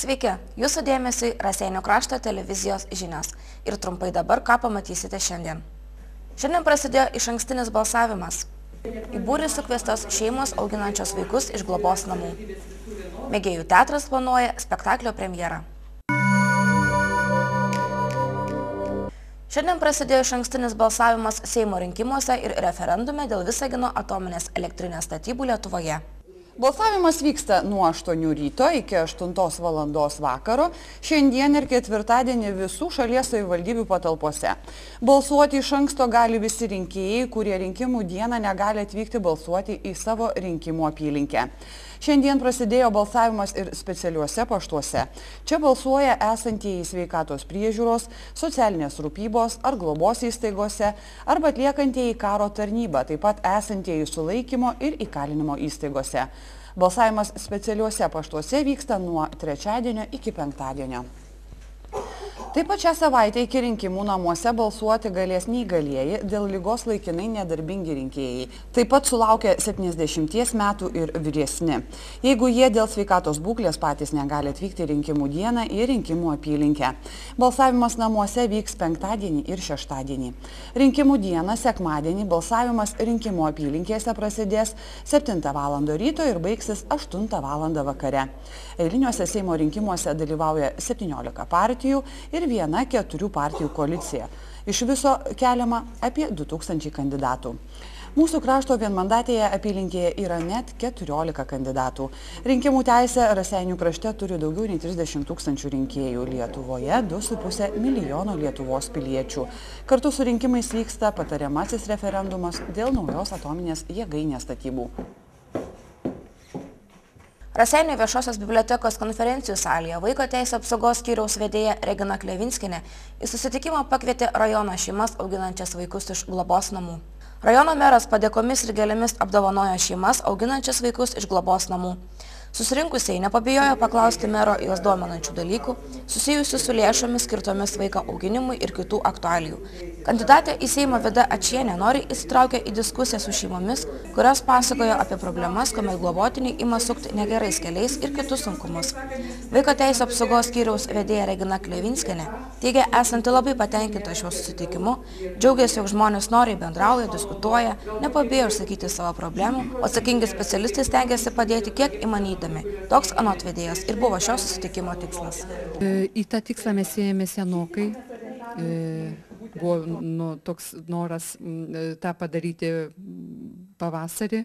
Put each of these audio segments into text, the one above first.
Sveiki, jūsų dėmesiui Raseinių krašto televizijos žinios ir trumpai dabar, ką pamatysite šiandien. Šiandien prasidėjo išankstinis balsavimas. Į būrį sukviestos šeimos auginančios vaikus iš globos namų. Mėgėjų teatras planuoja spektaklio premjerą. Šiandien prasidėjo išankstinis balsavimas Seimo rinkimuose ir referendume dėl Visagino atominės elektrinės statybų Lietuvoje. Balsavimas vyksta nuo 8 ryto iki 8 valandos vakaro, šiandien ir ketvirtadienį visų šalies savivaldybių patalpose. Balsuoti iš anksto gali visi rinkėjai, kurie rinkimų dieną negali atvykti balsuoti į savo rinkimų apylinkę. Šiandien prasidėjo balsavimas ir specialiuose paštuose. Čia balsuoja esantieji sveikatos priežiūros, socialinės rūpybos ar globos įstaigose arba atliekantieji karo tarnybą, taip pat esantieji sulaikymo ir įkalinimo įstaigose. Balsavimas specialiuose paštuose vyksta nuo trečiadienio iki penktadienio. Taip pat šią savaitę iki rinkimų namuose balsuoti galės neįgalieji, dėl ligos laikinai nedarbingi rinkėjai. Taip pat sulaukia 70 metų ir vyresni. Jeigu jie dėl sveikatos būklės patys negali atvykti rinkimų dieną į rinkimų apylinkę. Balsavimas namuose vyks penktadienį ir šeštadienį. Rinkimų dieną, sekmadienį, balsavimas rinkimų apylinkėse prasidės 7 val. Ryto ir baigsis 8 val. Vakare. Eiliniuose Seimo rinkimuose dalyvauja 17 partijų ir viena 4 partijų koalicija. Iš viso keliama apie 2000 kandidatų. Mūsų krašto vienmandatėje apylinkėje yra net 14 kandidatų. Rinkimų teisę Raseinių krašte turi daugiau nei 30 000 rinkėjų, Lietuvoje 2,5 milijono Lietuvos piliečių. Kartu su rinkimais vyksta patariamasis referendumas dėl naujos atominės jėgainės statybų. Raseinių viešosios bibliotekos konferencijų salėje vaiko teisių apsaugos skyriaus vedėja Regina Klevinskienė į susitikimą pakvietė rajono šeimas auginančias vaikus iš globos namų. Rajono meras padėkomis ir gėlėmis apdovanojo šeimas auginančias vaikus iš globos namų. Susirinkusiai nepabijojo paklausti mero jos dominančių dalykų, susijusių su lėšomis skirtomis vaiko auginimui ir kitų aktualijų. Kandidatė į Seimą Vida Ačienė nori įsitraukę į diskusiją su šeimomis, kurios pasakojo apie problemas, kuomet globotiniai ima sukti negerais keliais ir kitus sunkumus. Vaiko teisių apsaugos skyriaus vedėja Regina Klevinskienė teigia esanti labai patenkinta šiuo susitikimu, džiaugiasi, jog žmonės noriai bendrauja, diskutuoja, nepabijo išsakyti savo problemų, o atsakingi specialistai stengiasi padėti kiek įmanydami. Toks anot vedėjas ir buvo šio susitikimo tikslas. Į tą tikslą mes ėjome senokai. Buvo toks noras tą padaryti pavasarį.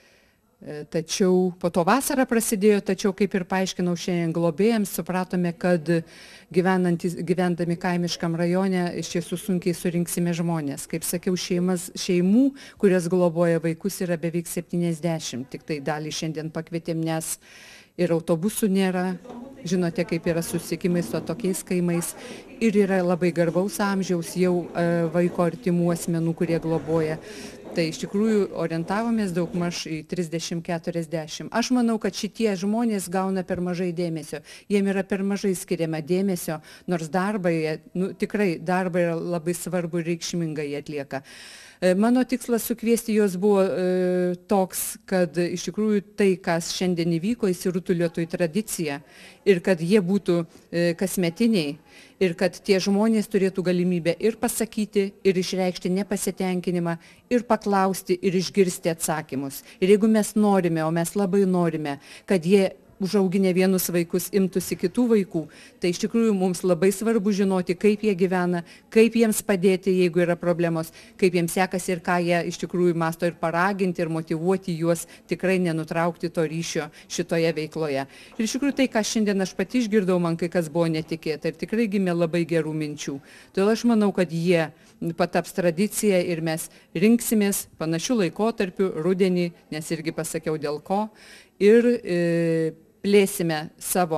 Tačiau po to vasara prasidėjo, tačiau kaip ir paaiškinau šiandien globėjams, supratome, kad gyvendami kaimiškam rajone iš tiesų sunkiai surinksime žmonės. Kaip sakiau, šeimų, kurias globoja vaikus, yra beveik 70. Tik tai dalį šiandien pakvietėm, nes ir autobusų nėra. Žinote, kaip yra susitikimai su tokiais kaimais. Ir yra labai garbaus amžiaus jau vaiko artimų asmenų, kurie globoja. Tai iš tikrųjų orientavomės daugmaž į 30-40. Aš manau, kad šitie žmonės gauna per mažai dėmesio. Jiem yra per mažai skiriama dėmesio, nors tikrai darbą yra labai svarbu ir reikšmingai jie atlieka. Mano tikslas sukviesti juos buvo toks, kad iš tikrųjų tai, kas šiandien įvyko, įsirutuliotų į tradiciją ir kad jie būtų kasmetiniai ir kad tie žmonės turėtų galimybę ir pasakyti, ir išreikšti nepasitenkinimą, ir paklausti, ir išgirsti atsakymus. Ir jeigu mes norime, o mes labai norime, kad jie užauginę vienus vaikus imtųsi kitų vaikų, tai iš tikrųjų mums labai svarbu žinoti, kaip jie gyvena, kaip jiems padėti, jeigu yra problemos, kaip jiems sekasi ir ką jie iš tikrųjų mąsto ir paraginti ir motyvuoti juos tikrai nenutraukti to ryšio šitoje veikloje. Ir iš tikrųjų tai, ką šiandien aš pati išgirdau, man kai kas buvo netikėta ir tikrai gimė labai gerų minčių. Todėl aš manau, kad jie pataps tradicija ir mes rinksimės panašių laikotarpių, rudenį, nes irgi pasakiau dėl ko, ir plėsime savo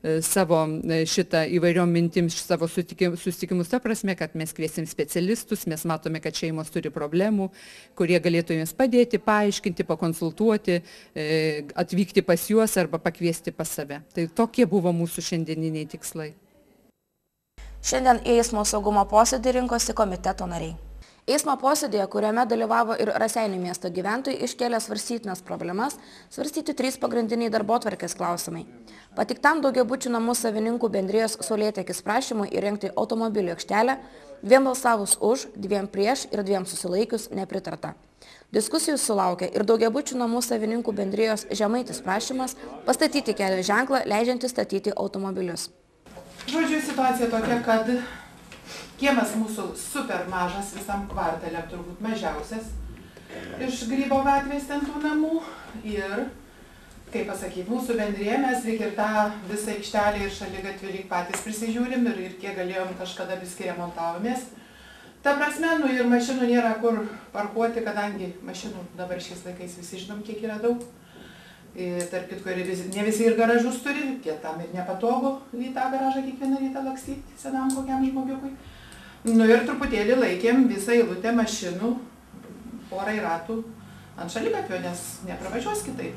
šitą įvairiom mintims, savo susitikimus, ta prasme, kad mes kviesim specialistus, mes matome, kad šeimos turi problemų, kurie galėtų jums padėti, paaiškinti, pakonsultuoti, atvykti pas juos arba pakviesti pas save. Tai tokie buvo mūsų šiandieniniai tikslai. Šiandien į eismo saugumo posėdį rinkosi komiteto nariai. Eismo posėdėje, kuriame dalyvavo ir Raseinių miesto gyventojai, iškėlė svarstytinas problemas, svarstyti 3 pagrindiniai darbotvarkės klausimai. Pateiktam daugiabučių namų savininkų bendrijos Saulėtekis prašymui įrengti automobilių aikštelę, 2 balsavus už, 2 prieš ir 2 susilaikius nepritarta. Diskusijų sulaukė ir daugiabučių namų savininkų bendrijos Žemaitis prašymas pastatyti kelio ženklą, leidžiantį statyti automobilius. Žodžiu, situacija tokia, kad kiemas mūsų super mažas, visam kvartale turbūt mažiausias iš Grybo gatvės ten tų namų. Ir, kaip pasakyti, mūsų bendrėje mes lyg ir tą visą aikštelę ir šaligatvį lyg patys prisižiūrim ir kiek galėjom kažkada viski remontavomės. Ta prasme, ir mašinų nėra kur parkuoti, kadangi mašinų dabar šiais laikais visi žinom, kiek yra daug. Tarp kitko, ne visi ir garažus turi, tam ir nepatogu į tą garažą kiekvieną rytą lakstyti senam kokiam žmogiukui. Ir truputėlį laikėm visą eilutę mašinų, porai ratų ant šaligatvio, nes nepravažiuos kitaip.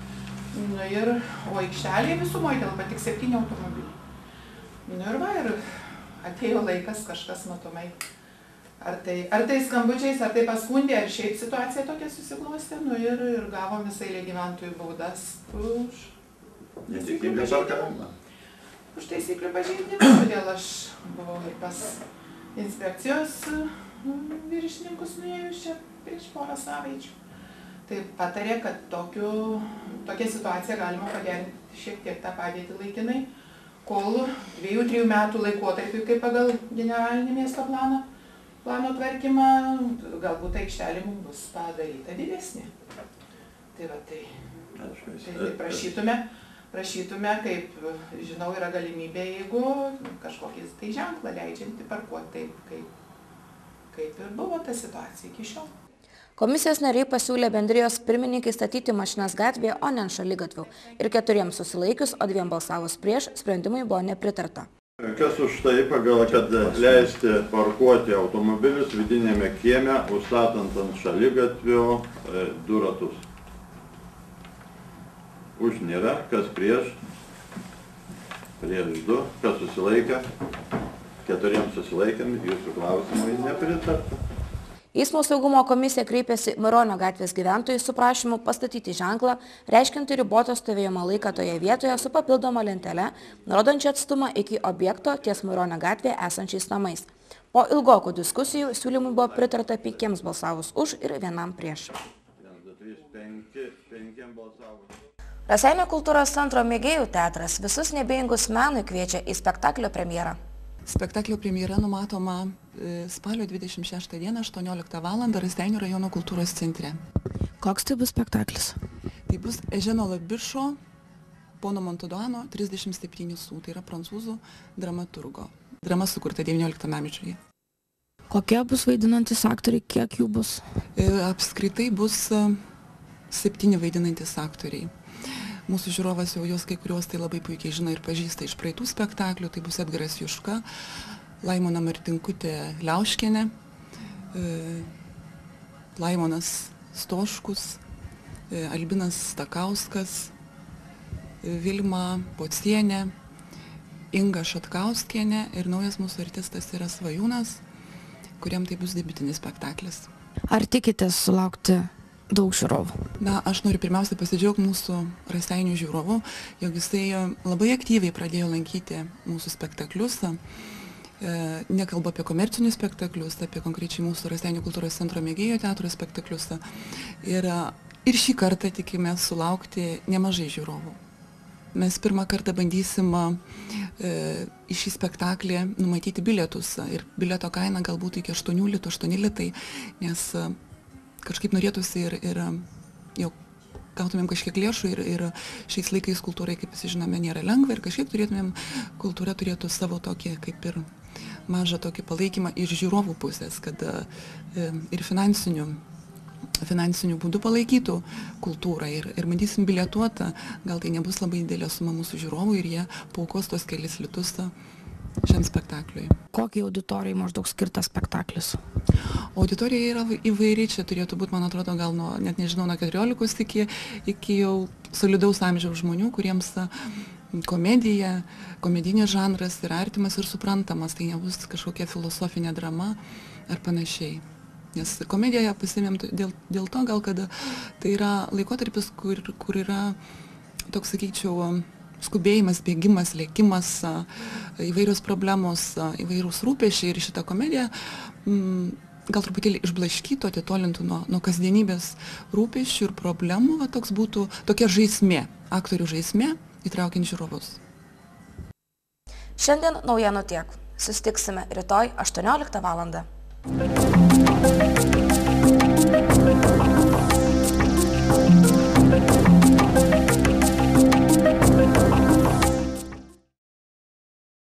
O aikštelėje visumoje telpa tik 7 automobiliai. Ir atėjo laikas kažkas matomai. Ar tai skambučiais, ar tai paskundė, ar šiaip situacija tokia susiklostė, ir gavom visą eilę gyventojų baudas už taisyklių pažeidimą. Todėl aš buvau ir pas inspekcijos viršininkus nuėjus čia prieš porą savaičių. Tai patarė, kad tokią situaciją galima pagerinti šiek tiek tą padėtį laikinai, kol 2-3 metų laikotarpiu, kaip pagal generalinį miesto plano tvarkymą, galbūt aikštelė mums bus padaryta didesnė. Tai prašytume, kaip žinau, yra galimybė, jeigu kažkokis tai ženklą leidžiantį parkuoti taip, kaip ir buvo ta situacija iki šiol. Komisijos nariai pasiūlė bendrijos pirmininkai statyti mašinas gatvėje, o ne ant šaligatvių. Ir 4 susilaikius, o 2 balsavus prieš, sprendimui buvo nepritarta. Kas už tai, kad leisti parkuoti automobilius vidinėme kieme, užstatant ant šaligatvio 2 ratus? Už nėra, kas prieš 2, kas susilaikė, 4 susilaikėm, jūsų klausimui nepritarta. Eismo saugumo komisija kreipėsi Maironio gatvės gyventojai su prašymu pastatyti ženklą, reiškiantį ribotą stovėjimo laiką toje vietoje su papildoma lentele, nurodančia atstumą iki objekto ties Maironio gatvėje esančiais namais. Po ilgokų diskusijų siūlymui buvo pritarta 5 balsavus už ir 1 prieš. Raseinių kultūros centro mėgėjų teatras visus neabejingus menui kviečia į spektaklio premjerą. Spektaklio premjera numatoma spalio 26 dieną 18 val. Raseinių rajono kultūros centre. Koks tai bus spektaklis? Tai bus Eženo Labišo, pono Montoduano 37 sū, tai yra prancūzų dramaturgo. Drama sukurta 19 amžiuje. Kokie bus vaidinantis aktoriai, kiek jų bus? Apskritai bus 7 vaidinantis aktoriai. Mūsų žiūrovas jau jos kai kurios tai labai puikiai žino ir pažįsta iš praeitų spektaklių. Tai bus Edgaras Juška, Laimona Martinkutė Liauškienė, Laimonas Stoškus, Albinas Stakauskas, Vilma Pocienė, Inga Šatkauskienė ir naujas mūsų artistas yra Svajūnas, kuriam tai bus debiutinis spektaklis. Ar tikitės sulaukti daug žiūrovų? Na, aš noriu pirmiausia pasidžiaugti mūsų Raseinių žiūrovų, jog jisai labai aktyviai pradėjo lankyti mūsų spektaklius. Nekalbu apie komercinius spektaklius, apie konkrečiai mūsų Raseinių kultūros centro mėgėjų teatro spektaklius. Ir šį kartą tikimės sulaukti nemažai žiūrovų. Mes pirmą kartą bandysim į šį spektaklį numatyti bilietus. Ir bilieto kaina galbūt iki 8 litų, nes kažkaip norėtųsi ir jau gautumėm kažkiek lėšų ir šiais laikais kultūrai, kaip visi žinome, nėra lengva ir kažkaip kultūra turėtų savo tokį kaip ir mažą tokį palaikymą iš žiūrovų pusės, kad ir finansinių būdų palaikytų kultūrą ir bandysim bilietuotą, gal tai nebus labai didelė suma mūsų žiūrovų ir jie paaukos tos kelis litus šiam spektakliui. Kokiai auditorijai maždaug skirtas spektaklis? Auditorija yra įvairi, čia turėtų būti, man atrodo, gal nuo 14 iki jau solidaus amžiaus žmonių, kuriems komedinis žanras yra artimas ir suprantamas, tai nebus kažkokia filosofinė drama ar panašiai. Nes komediją pasiėmėm dėl to gal, kad tai yra laikotarpis, kur yra toks, sakyčiau, skubėjimas, bėgimas, lėkimas, įvairios problemos, įvairūs rūpešiai ir šitą komediją gal truputėlį išblaškytų, atitolintų nuo kasdienybės rūpešių ir problemų, va, toks būtų tokia žaismė, aktorių žaismė, įtraukiant žiūrovus. Šiandien naujienų tiek. Susitiksime rytoj 18 val.